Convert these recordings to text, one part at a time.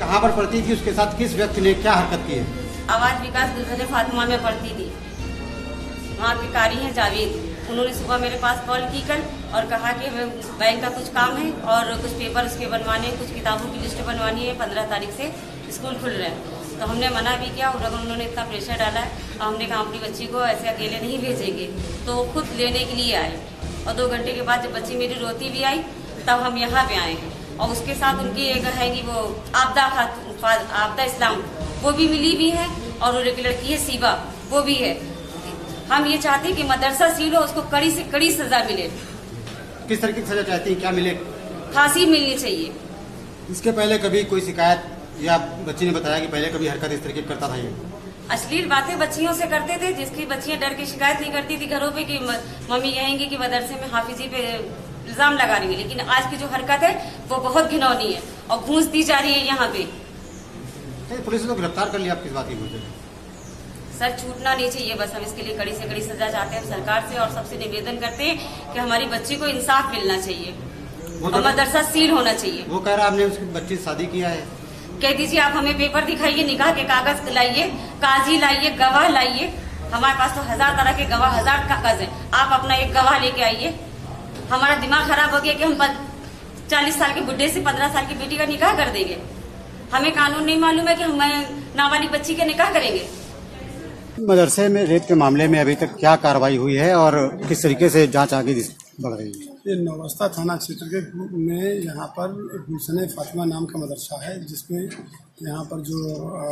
कहाँ पर पढ़ती थी, उसके साथ किस व्यक्ति ने क्या हरकत की है? आवाज विकास गुलशन फातिमा में पढ़ती थी। वहाँ के कारी हैं जावेद। उन्होंने सुबह मेरे पास कॉल की कल और कहा कि हमें बैंक का कुछ काम है और कुछ पेपर उसके बनवाने हैं, कुछ किताबों की लिस्ट बनवानी है, 15 तारीख से स्कूल खुल रहे हैं। तो हमने मना भी किया और उन्होंने इतना प्रेशर डाला है और हमने कहा अपनी बच्ची को ऐसे अकेले नहीं भेजेंगे। तो वो खुद लेने के लिए आए और 2 घंटे के बाद जब बच्ची मेरी रोती भी आई तब हम यहाँ पे आए हैं। और उसके साथ उनकी एक है कि वो आबदा इस्लाम, वो भी मिली भी है और एक लड़की है सीबा, वो भी है। हम ये चाहते हैं कि मदरसा सील हो, उसको कड़ी से कड़ी सजा मिले। किस तरह की सजा चाहती हैं, क्या मिले? फांसी मिलनी चाहिए। इसके पहले कभी कोई शिकायत या बच्ची ने बताया कि पहले कभी हरकत इस तरह की करता था? ये अश्लील बातें बच्चियों से करते थे, जिसकी बच्चियां डर के शिकायत नहीं करती थी घरों पे कि मम्मी कहेंगी कि मदरसे में हाफिजी पे इल्जाम लगा रही है। लेकिन आज की जो हरकत है वो बहुत घिनौनी है और घूस दी जा रही है यहाँ पे। पुलिस ने गिरफ्तार कर लिया, आप किस बात की पूछे? सर छूटना नहीं चाहिए, बस हम इसके लिए कड़ी से कड़ी सजा चाहते हैं सरकार से और सबसे निवेदन करते हैं कि हमारी बच्ची को इंसाफ मिलना चाहिए और मदरसा सील होना चाहिए। वो कह रहा आपने उसकी बच्ची से शादी किया है। कह दीजिए आप हमें पेपर दिखाइए, निकाह के कागज लाइए, काजी लाइए, गवाह लाइए। हमारे पास तो 1000 तरह के गवाह, 1000 कागज है। आप अपना एक गवाह लेके आइए। हमारा दिमाग खराब हो गया कि हम 40 साल के बुढ़े से 15 साल की बेटी का निकाह कर देंगे। हमें कानून नहीं मालूम है कि हम नाबालिग बच्ची के निकाह करेंगे। मदरसे में रेप के मामले में अभी तक क्या कार्रवाई हुई है और किस तरीके से जांच आगे बढ़ रही है? ये नौबस्ता थाना क्षेत्र के में यहाँ पर गुलशन फातिमा नाम का मदरसा है, जिसमें यहाँ पर जो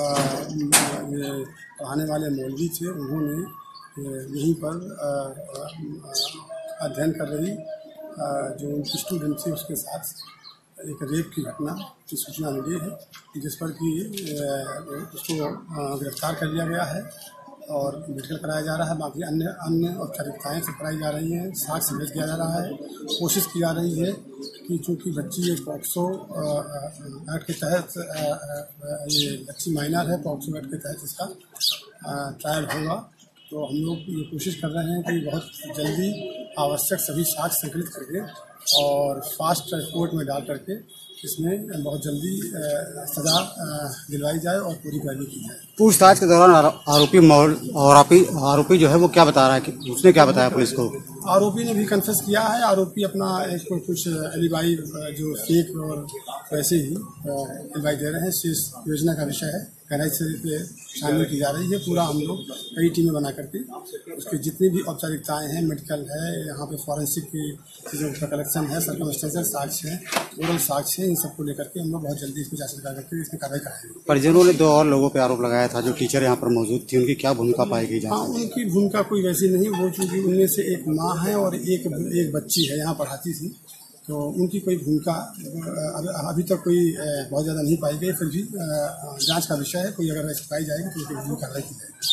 पढ़ाने वाले मौलवी थे उन्होंने यहीं पर अध्ययन कर रही जो उनकी स्टूडेंट थी उसके साथ एक रेप की घटना की सूचना मिली है, जिस पर कि उसको गिरफ्तार कर लिया गया है और मेडिकल कराया जा रहा है। बाकी अन्य औपचारिकताएँ सब कराई जा रही हैं, साक्ष्य भेज किया जा रहा है। कोशिश की जा रही है कि चूँकि बच्ची एक पॉक्सो एक्ट के तहत ये बच्ची माइनर है, पॉक्सो एक्ट के तहत इसका ट्रायल होगा। तो हम लोग ये कोशिश कर रहे हैं कि बहुत जल्दी आवश्यक सभी साक्ष्य संकलित करके और फास्ट ट्रैक कोर्ट में डाल करके इसमें बहुत जल्दी सजा दिलवाई जाए और पूरी कार्रवाई की जाए। पूछताछ के दौरान आरोपी जो है वो क्या बता रहा है, कि उसने क्या बताया पुलिस को? आरोपी ने भी कन्फेस किया है। आरोपी अपना एक कुछ एलिबाई जो फेक और वैसे ही एलिबाई दे रहे हैं। शेष योजना का विषय है, गहराई से शामिल की जा रही है। पूरा हम लोग कई टीमें बना करके उसकी जितनी भी औपचारिकताएँ हैं, मेडिकल है, यहाँ पे फॉरेंसिक की चीज़ों का कलेक्शन है, सर्कमस्टेंशियल साक्ष्य है, ओरल साक्ष्य है, इन सबको लेकर के हम लोग बहुत जल्दी इसमें जांच करके इसमें कार्रवाई कराएंगे। परिजनों ने 2 और लोगों पे आरोप लगाया था जो टीचर यहाँ पर मौजूद थी, उनकी क्या भूमिका पाएगी जांच? हाँ, उनकी भूमिका कोई वैसी नहीं। वो चूँकि उनमें से एक माँ है और एक बच्ची है, यहाँ पढ़ाती थी, तो उनकी कोई भूमिका अभी तक कोई बहुत ज़्यादा नहीं पाई गई। फिर भी जांच का विषय है, कोई अगर ऐसी पाई जाएगी तो उसकी कार्रवाई की जाएगी।